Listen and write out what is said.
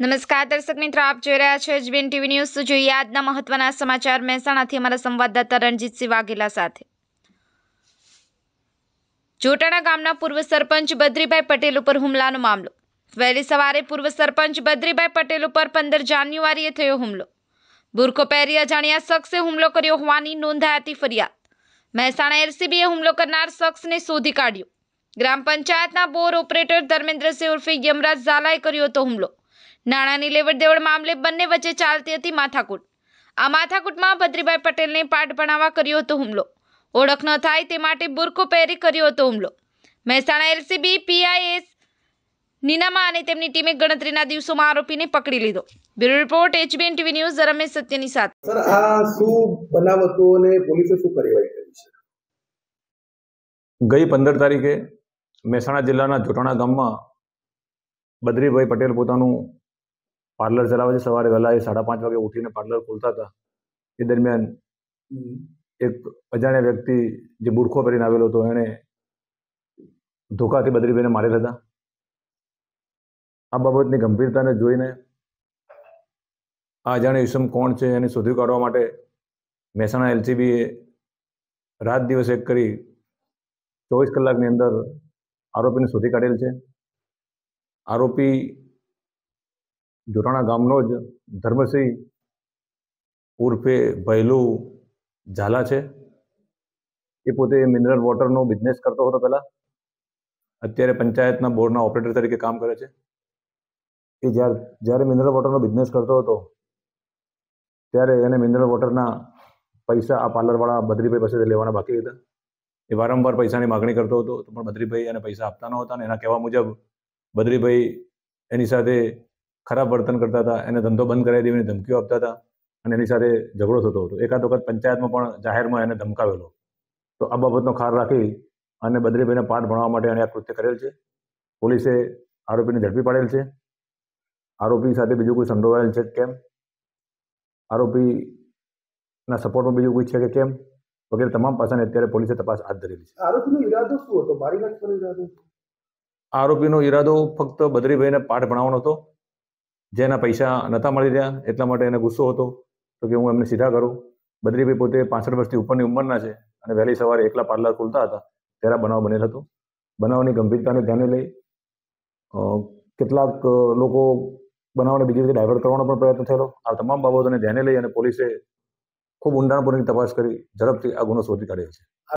નમસ્કાર દર્શક મિત્રો, આપ જોઈ રહ્યા છો એચબીએન ટીવી ન્યૂઝ। તો જોઈએ આજના મહત્વના સમાચાર મહેસાણાથી અમારા સંવાદદાતા રણજીતસિંહ વાઘેલા સાથે। જોટાણા ગામના પૂર્વ સરપંચ બદ્રીભાઈ પટેલ ઉપર હુમલાનો મામલો। વહેલી સવારે પૂર્વ સરપંચ બદ્રીભાઈ પટેલ ઉપર 15 જાન્યુઆરીએ થયો હુમલો। બુરખો પહેરી અજાણ્યા શખ્સે હુમલો કર્યો હોવાની નોંધાઈ હતી ફરિયાદ। મહેસાણા એલસીબીએ હુમલો કરનાર શખ્સને શોધી કાઢ્યો। ગ્રામ પંચાયતના બોર ઓપરેટર ધર્મેન્દ્રસિંહ ઉર્ફે યમરાજ ઝાલાએ કર્યો હતો હુમલો। નાણાંની લેવડ દેવડ મામલે બંને વચ્ચે ચાલતી હતી માથાકૂટ। આ માથાકૂટમાં બદ્રીભાઈ પટેલને પાઠ ભણાવવા કર્યો હતો હુમલો। ઓળખ ન થાય તે માટે બુરખો પહેરી કર્યો હતો હુમલો। મહેસાણા એલસીબી પીઆઈએસ નીનામા અને તેમની ટીમે ગણતરીના દિવસોમાં આરોપીને પકડી લીધો। Bureau report HBN TV news, Ramesh સત્યની સાથે। સર, આ શું બનાવ હતો અને પોલીસે શું કાર્યવાહી કરી છે? ગઈ 15 તારીખે મહેસાણા જિલ્લાના જોટાણા ગામમાં બદ્રીભાઈ પટેલ પોતાનું પાર્લર ચલાવે છે। સવારે વહેલા 5:30 વાગે ઉઠીને પાર્લર ખોલતા હતા। એ દરમિયાન એક અજાણ્યા વ્યક્તિ જે બુરખો પહેરીને આવેલો હતો એણે ધોકાથી બદ્રીભાઈને મારેલ હતા। આ બાબતની ગંભીરતાને જોઈને આ અજાણ્યો ઈસમ કોણ છે એને શોધી કાઢવા માટે મહેસાણા એલસીબીએ રાત દિવસ એક કરી 24 કલાકની અંદર આરોપીને શોધી કાઢેલ છે। આરોપી જોટાણા ગામનો જ ધર્મસિંહ ઉર્ફે ભૈલુ ઝાલા છે। એ પોતે મિનરલ વોટરનો બિઝનેસ કરતો હતો પહેલાં। અત્યારે પંચાયતના બોર્ડના ઓપરેટર તરીકે કામ કરે છે। એ જ્યારે મિનરલ વોટરનો બિઝનેસ કરતો હતો ત્યારે એને મિનરલ વોટરના પૈસા આ પાર્લરવાળા બદ્રીભાઈ પાસેથી લેવાના બાકી હતા। એ વારંવાર પૈસાની માગણી કરતો હતો, તો પણ બદ્રીભાઈ એને પૈસા આપતા ન હતા અને એના કહેવા મુજબ બદ્રીભાઈ એની સાથે ખરાબ વર્તન કરતા હતા। એને ધંધો બંધ કરાવી દેવાની ધમકીઓ આપતા હતા અને એની સાથે ઝઘડો થતો હતો। એકાદ વખત પંચાયતમાં પણ જાહેરમાં એને ધમકાવેલો। તો આ બાબતનો ખાર રાખી અને બદ્રીભાઈને પાઠ ભણાવવા માટે એણે આ કૃત્ય કરેલ છે। પોલીસે આરોપીને ઝડપી પાડેલ છે। આરોપી સાથે બીજું કોઈ સંડોવાયેલ છે કેમ, આરોપીના સપોર્ટમાં બીજું કોઈ છે કે કેમ, વગેરે તમામ પાસાની અત્યારે પોલીસે તપાસ હાથ ધરેલી છે। આરોપીનો ઈરાદો શું હતો? મારી નાખવાનો ઈરાદો? આરોપીનો ઈરાદો ફક્ત બદ્રીભાઈને પાઠ ભણાવવાનો હતો। જેના પૈસા નહોતા મળી રહ્યા એટલા માટે એને ગુસ્સો હતો, તો કે હું એમને સીધા કરું। બદ્રીભાઈ પોતે 65 વર્ષથી ઉપરની ઉંમરના છે અને વહેલી સવારે એકલા પાર્લર ખોલતા હતા ત્યારે બનાવ બનેલ હતો। બનાવની ગંભીરતાને ધ્યાને લઈ કેટલાક લોકો બનાવને બીજી રીતે ડાયવર્ટ કરવાનો પણ પ્રયત્ન થયેલો। આ તમામ બાબતોને ધ્યાને લઈ અને પોલીસે ખૂબ ઊંડાણપૂર્વકની તપાસ કરી ઝડપથી આ ગુનો શોધી કાઢ્યો છે।